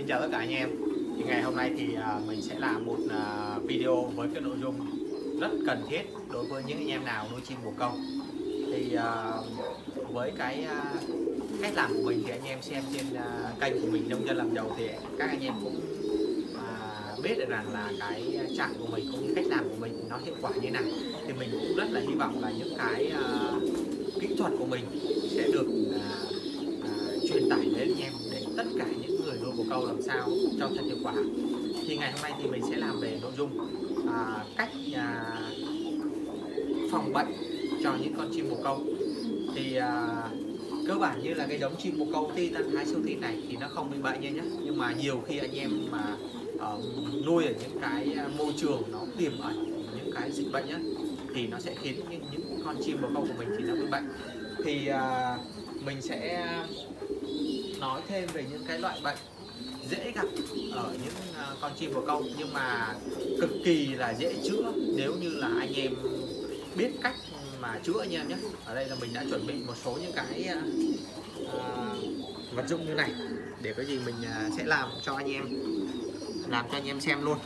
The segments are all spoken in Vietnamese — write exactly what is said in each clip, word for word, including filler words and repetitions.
chào tất cả anh em. Thì ngày hôm nay thì uh, mình sẽ làm một uh, video với cái nội dung rất cần thiết đối với những anh em nào nuôi chim bồ câu. Thì uh, với cái uh, cách làm của mình thì anh em xem trên uh, kênh của mình Nông Dân Làm Giàu thì các anh em cũng uh, biết được rằng là cái chặng của mình cũng như cách làm của mình nó hiệu quả như nào. Thì mình cũng rất là hy vọng là những cái uh, kỹ thuật của mình sẽ được uh, uh, truyền tải đến anh em, để tất cả những người nuôi bồ câu làm sao cho thật hiệu quả. Thì ngày hôm nay thì mình sẽ làm về nội dung à, cách à, phòng bệnh cho những con chim bồ câu. Thì à, cơ bản như là cái giống chim bồ câu Ti Tân Thái siêu thít này thì nó không bị bệnh nha nhé, nhưng mà nhiều khi anh em mà ở nuôi ở những cái môi trường nó tiềm ẩn những cái dịch bệnh nhé, thì nó sẽ khiến những, những con chim bồ câu của mình thì nó bị bệnh. Thì à, mình sẽ nói thêm về những cái loại bệnh dễ gặp ở những con chim bồ câu, nhưng mà cực kỳ là dễ chữa nếu như là anh em biết cách mà chữa anh em nhé. Ở đây là mình đã chuẩn bị một số những cái uh, vật dụng như này, để có gì mình uh, sẽ làm cho anh em làm cho anh em xem luôn.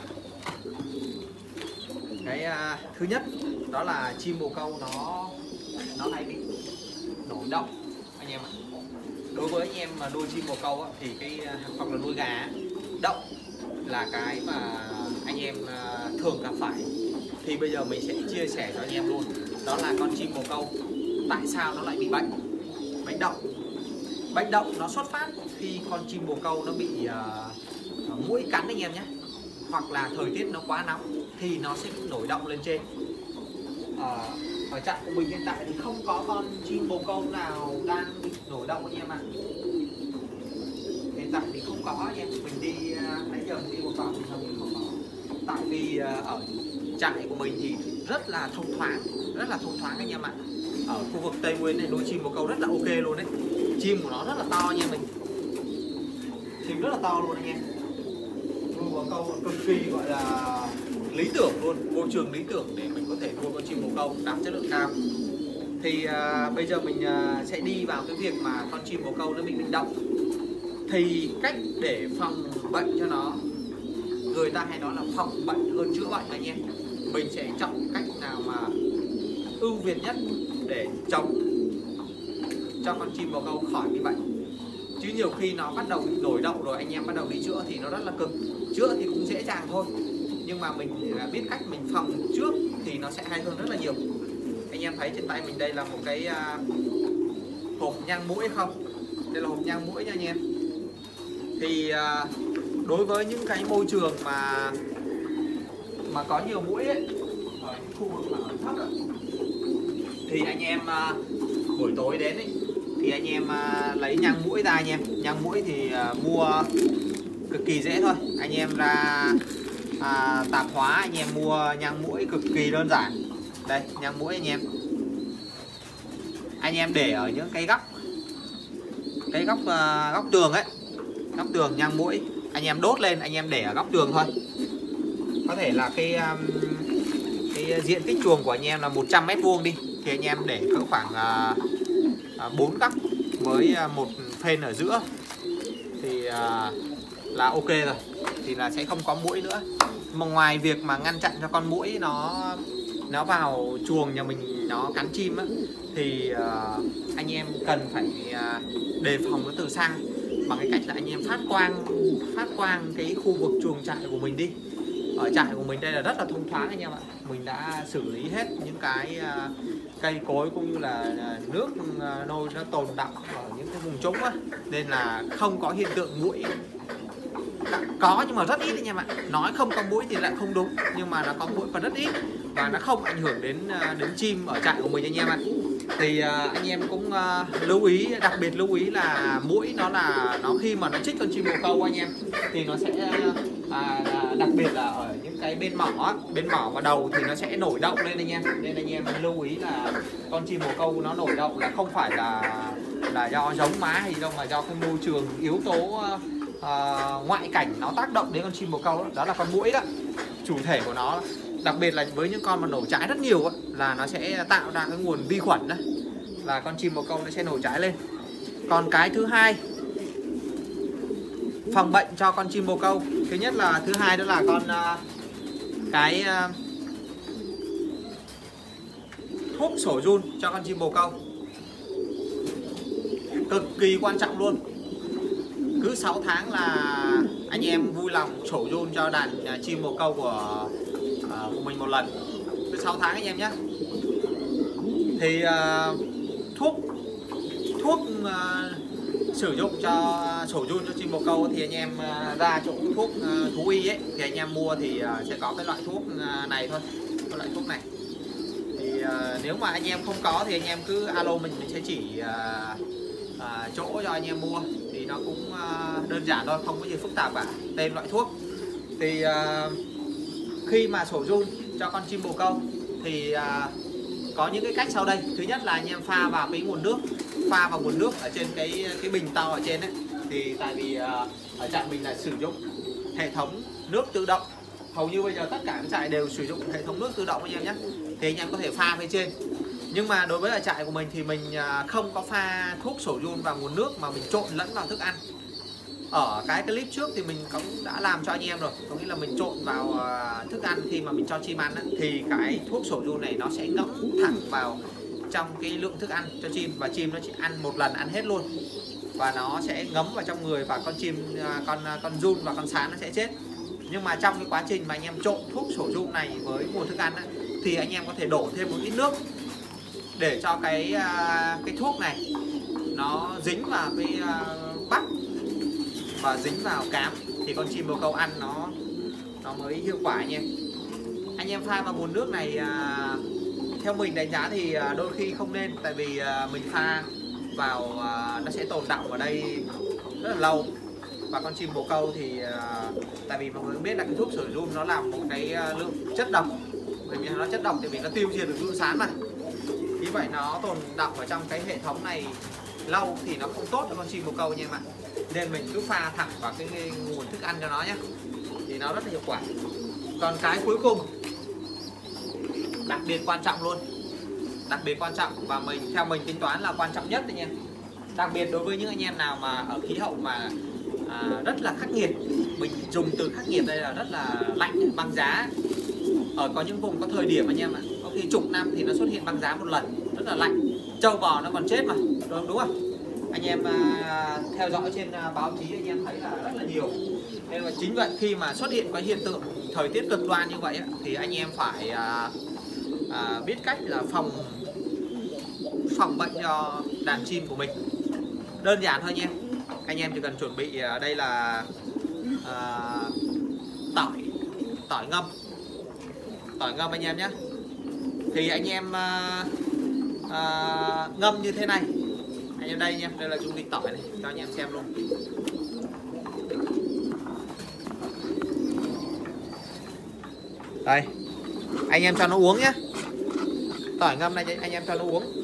Cái uh, thứ nhất đó là chim bồ câu nó nó hay bị nổi động anh em ạ. Đối với anh em mà nuôi chim bồ câu á, thì cái hoặc là nuôi gà, động là cái mà anh em thường gặp phải. Thì bây giờ mình sẽ chia sẻ cho anh em luôn, đó là con chim bồ câu tại sao nó lại bị bệnh bệnh động. Bệnh động nó xuất phát khi con chim bồ câu nó bị uh, muỗi cắn anh em nhé, hoặc là thời tiết nó quá nóng thì nó sẽ bị nổi động lên trên. uh, Ở trại của mình hiện tại thì không có con chim bồ câu nào đang bị nổi động anh em ạ. Hiện tại thì không có anh em. Mình đi nãy giờ mình đi một vòng thì hầu như không có. Tại vì ở trại của mình thì rất là thông thoáng, rất là thông thoáng anh em ạ. Ở khu vực Tây Nguyên này nuôi chim bồ câu rất là ok luôn đấy. Chim của nó rất là to nha mình. Chim rất là to luôn anh em. Nuôi bồ câu cực kỳ gọi là lý tưởng luôn, môi trường lý tưởng để mình có thể nuôi con chim bồ câu đạt chất lượng cao. Thì uh, bây giờ mình uh, sẽ đi vào cái việc mà con chim bồ câu nó bị bệnh động. Thì cách để phòng bệnh cho nó, người ta hay nói là phòng bệnh hơn chữa bệnh anh em. Mình sẽ chọn cách nào mà ưu việt nhất để chống cho con chim bồ câu khỏi bị bệnh. Chứ nhiều khi nó bắt đầu bị nổi đậu rồi anh em bắt đầu đi chữa thì nó rất là cực. Chữa thì cũng dễ dàng thôi, nhưng mà mình biết cách mình phòng trước thì nó sẽ hay hơn rất là nhiều. Anh em thấy trên tay mình đây là một cái uh, hộp nhang muỗi không? Đây là hộp nhang muỗi nha anh em. Thì uh, đối với những cái môi trường mà mà có nhiều muỗi ấy, ở những khu vực mà ở thấp ấy, thì anh em uh, buổi tối đến ấy, thì anh em uh, lấy nhang muỗi ra anh em. Nhang muỗi thì uh, mua cực kỳ dễ thôi. Anh em ra à, tạp hóa anh em mua nhang muỗi cực kỳ đơn giản. Đây nhang muỗi anh em. Anh em để ở những cái góc cái góc uh, góc tường ấy, góc tường nhang muỗi anh em đốt lên, anh em để ở góc tường thôi. Có thể là cái um, cái diện tích chuồng của anh em là một trăm mét vuông đi, thì anh em để cỡ khoảng bốn uh, uh, góc với uh, một phên ở giữa thì uh, là ok rồi, thì là sẽ không có muỗi nữa. Mà ngoài việc mà ngăn chặn cho con muỗi nó nó vào chuồng nhà mình nó cắn chim á, thì uh, anh em cần phải uh, đề phòng nó từ xa bằng cái cách là anh em phát quang phát quang cái khu vực chuồng trại của mình đi. Ở trại của mình đây là rất là thông thoáng anh em ạ. Mình đã xử lý hết những cái uh, cây cối cũng như là uh, nước uh, nôi nó tồn đọng ở những cái vùng trũng á, nên là không có hiện tượng muỗi. Có nhưng mà rất ít anh em ạ. Nói không có muỗi thì lại không đúng, nhưng mà nó có muỗi và rất ít, và nó không ảnh hưởng đến đến chim ở trại của mình anh em ạ. Thì uh, anh em cũng uh, lưu ý, đặc biệt lưu ý là muỗi nó là nó khi mà nó chích con chim bồ câu anh em, thì nó sẽ uh, đặc biệt là ở những cái bên mỏ bên mỏ và đầu thì nó sẽ nổi đậu lên anh em. Nên anh em lưu ý là con chim bồ câu nó nổi đậu là không phải là là do giống má hay đâu, mà do cái môi trường yếu tố uh, uh, ngoại cảnh nó tác động đến con chim bồ câu đó, đó là con muỗi đó. Chủ thể của nó, đặc biệt là với những con mà nổ trái rất nhiều ấy, là nó sẽ tạo ra cái nguồn vi khuẩn đó, là con chim bồ câu nó sẽ nổ trái lên. Còn cái thứ hai phòng bệnh cho con chim bồ câu. Thứ nhất là, thứ hai đó là con uh, cái uh, thuốc sổ giun cho con chim bồ câu, cực kỳ quan trọng luôn. Cứ sáu tháng là anh em vui lòng sổ giun cho đàn chim bồ câu của, uh, của mình một lần, cứ sáu tháng anh em nhé. Thì uh, thuốc thuốc uh, sử dụng cho sổ giun cho chim bồ câu thì anh em uh, ra chỗ thuốc uh, thú y ấy, thì anh em mua thì uh, sẽ có cái loại thuốc uh, này thôi, cái loại thuốc này. Thì uh, nếu mà anh em không có thì anh em cứ alo mình, mình sẽ chỉ uh, uh, chỗ cho anh em mua. Thì nó cũng uh, đơn giản thôi, không có gì phức tạp cả, tên loại thuốc. Thì uh, khi mà sổ giun cho con chim bồ câu thì uh, có những cái cách sau đây. Thứ nhất là anh em pha vào cái nguồn nước, pha vào nguồn nước ở trên cái cái bình to ở trên đấy. Thì tại vì uh, ở trại mình là sử dụng hệ thống nước tự động, hầu như bây giờ tất cả các trại đều sử dụng hệ thống nước tự động anh em nhé. Thì anh em có thể pha phía trên. Nhưng mà đối với ở trại của mình thì mình uh, không có pha thuốc sổ giun vào nguồn nước mà mình trộn lẫn vào thức ăn. Ở cái clip trước thì mình cũng đã làm cho anh em rồi, có nghĩa là mình trộn vào uh, thức ăn khi mà mình cho chim ăn á, thì cái thuốc sổ giun này nó sẽ ngấm thẳng vào trong cái lượng thức ăn cho chim, và chim nó chỉ ăn một lần ăn hết luôn, và nó sẽ ngấm vào trong người, và con chim uh, con uh, con giun và con sán nó sẽ chết. Nhưng mà trong cái quá trình mà anh em trộn thuốc sổ giun này với nguồn thức ăn á, thì anh em có thể đổ thêm một ít nước để cho cái uh, cái thuốc này nó dính vào cái uh, bắp và dính vào cám, thì con chim bồ câu ăn nó nó mới hiệu quả anh em. Anh em pha vào nguồn nước này à, theo mình đánh giá thì à, đôi khi không nên, tại vì à, mình pha vào à, nó sẽ tồn đọng ở đây rất là lâu, và con chim bồ câu thì à, tại vì mọi người biết là cái thuốc sổ giun nó làm một cái à, lượng chất độc, bởi vì nó chất độc thì mình nó tiêu diệt được giun sán mà, như vậy nó tồn đọng ở trong cái hệ thống này lâu thì nó không tốt cho con chim bồ câu nha em ạ. Nên mình cứ pha thẳng vào cái nguồn thức ăn cho nó nhé, thì nó rất là hiệu quả. Còn cái cuối cùng đặc biệt quan trọng luôn, đặc biệt quan trọng và mình theo mình tính toán là quan trọng nhất anh em, đặc biệt đối với những anh em nào mà ở khí hậu mà à, rất là khắc nghiệt. Mình dùng từ khắc nghiệt đây là rất là lạnh, băng giá. Ở có những vùng có thời điểm anh em ạ, có khi chục năm thì nó xuất hiện băng giá một lần, rất là lạnh, trâu bò nó còn chết mà, đúng, đúng không? Anh em uh, theo dõi trên uh, báo chí anh em thấy là rất là nhiều. Nên là chính vậy, khi mà xuất hiện cái hiện tượng thời tiết cực đoan như vậy thì anh em phải uh, uh, biết cách là phòng phòng bệnh cho đàn chim của mình. Đơn giản thôi nha. Anh em chỉ cần chuẩn bị uh, đây là uh, tỏi tỏi ngâm, tỏi ngâm anh em nhé. Thì anh em uh, uh, ngâm như thế này. Anh em đây nha, đây là dung dịch tỏi này, cho anh em xem luôn. Đây, anh em cho nó uống nhé. Tỏi ngâm này anh em cho nó uống.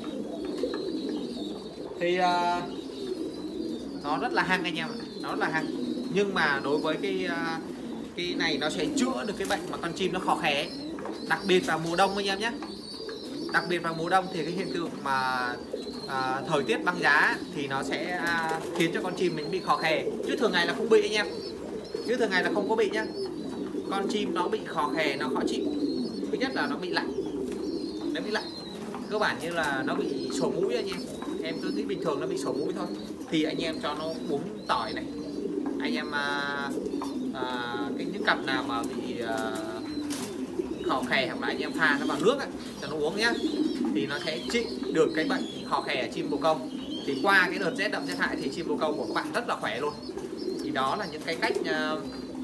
Thì uh, nó rất là hăng anh em ạ, nó rất là hăng. Nhưng mà đối với cái uh, cái này nó sẽ chữa được cái bệnh mà con chim nó khó khè ấy. Đặc biệt vào mùa đông anh em nhé. Đặc biệt vào mùa đông thì cái hiện tượng mà à, thời tiết băng giá thì nó sẽ à, khiến cho con chim mình bị khó khè, chứ thường ngày là không bị anh em, chứ thường ngày là không có bị nhá. Con chim nó bị khó khè, nó khó chịu. Thứ nhất là nó bị lạnh, nó bị lạnh, cơ bản như là nó bị sổ mũi anh em. Em cứ nghĩ bình thường nó bị sổ mũi thôi, thì anh em cho nó uống tỏi này. Anh em à, à, cái những cặp nào mà bị à, khó khè hoặc là anh em pha nó vào nước ấy, cho nó uống nhé, thì nó sẽ trị được cái bệnh khó khè ở chim bồ câu. Thì qua cái đợt rét đậm rét hại thì chim bồ câu của các bạn rất là khỏe luôn. Thì đó là những cái cách uh,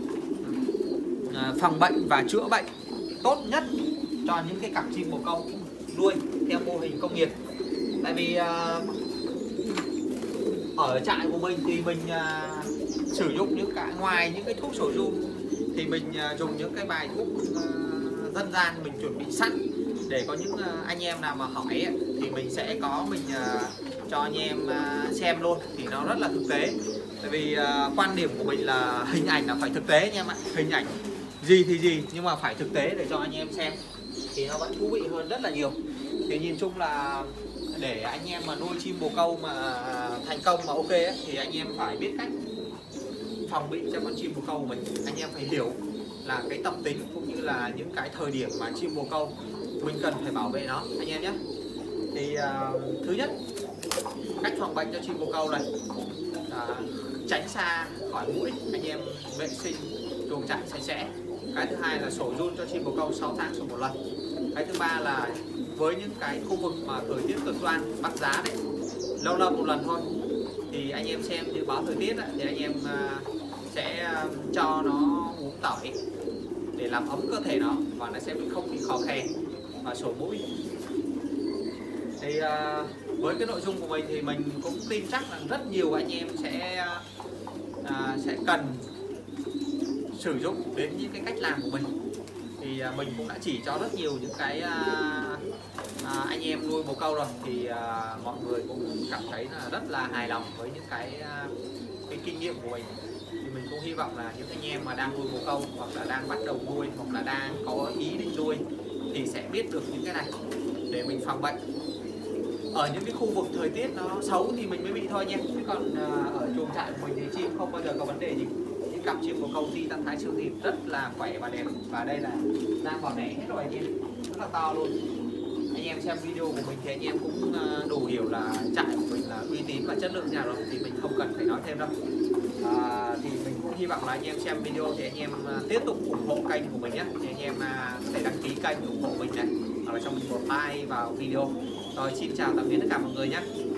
uh, phòng bệnh và chữa bệnh tốt nhất cho những cái cặp chim bồ câu nuôi theo mô hình công nghiệp. Tại vì uh, ở trại của mình thì mình uh, sử dụng những cái ngoài những cái thuốc sổ giun thì mình uh, dùng những cái bài thuốc uh, dân gian mình chuẩn bị sẵn, để có những anh em nào mà hỏi ấy, thì mình sẽ có mình uh, cho anh em uh, xem luôn, thì nó rất là thực tế. Tại vì uh, quan điểm của mình là hình ảnh là phải thực tế anh em ạ, hình ảnh gì thì gì nhưng mà phải thực tế để cho anh em xem thì nó vẫn thú vị hơn rất là nhiều. Thì nhìn chung là để anh em mà nuôi chim bồ câu mà thành công mà ok ấy, thì anh em phải biết cách phòng bị cho con chim bồ câu của mình, anh em phải hiểu là cái tập tính cũng như là những cái thời điểm mà chim bồ câu mình cần phải bảo vệ nó anh em nhé. Thì uh, thứ nhất, cách phòng bệnh cho chim bồ câu này, uh, tránh xa khỏi muỗi, anh em vệ sinh chuồng trại sạch sẽ. Cái thứ hai là sổ giun cho chim bồ câu sáu tháng sổ một lần. Cái thứ ba là với những cái khu vực mà thời tiết cực đoan băng giá đấy, lâu lâu một lần thôi, thì anh em xem dự báo thời tiết ấy, thì anh em uh, sẽ cho nó uống tỏi để làm ấm cơ thể nó và nó sẽ không bị khó khè và sổ mũi. Thì uh, với cái nội dung của mình thì mình cũng tin chắc là rất nhiều anh em sẽ uh, sẽ cần sử dụng đến những cái cách làm của mình. Thì uh, mình cũng đã chỉ cho rất nhiều những cái uh, uh, anh em nuôi bồ câu rồi, thì uh, mọi người cũng cảm thấy là rất là hài lòng với những cái uh, cái kinh nghiệm của mình. Thì mình cũng hy vọng là những anh em mà đang nuôi bồ câu hoặc là đang bắt đầu nuôi hoặc là đang có ý định nuôi thì sẽ biết được những cái này để mình phòng bệnh. Ở những cái khu vực thời tiết nó xấu thì mình mới bị thôi nha, chứ còn uh, ở chuồng trại của mình thì chim không bao giờ có vấn đề gì. Những cặp chim bồ câu Titan Thái siêu thịt rất là khỏe và đẹp, và đây là đang vào đẻ hết rồi anh em, rất là to luôn. Anh em xem video của mình thì anh em cũng uh, đủ hiểu là trại của mình là uy tín và chất lượng nhà rồi, thì mình không cần phải nói thêm đâu. À, thì mình cũng hy vọng là anh em xem video thì anh em uh, tiếp tục ủng hộ kênh của mình nhé. Thì anh em uh, có thể đăng ký kênh ủng hộ mình này, hoặc là cho mình một like vào video. Rồi xin chào tạm biệt tất cả mọi người nhé.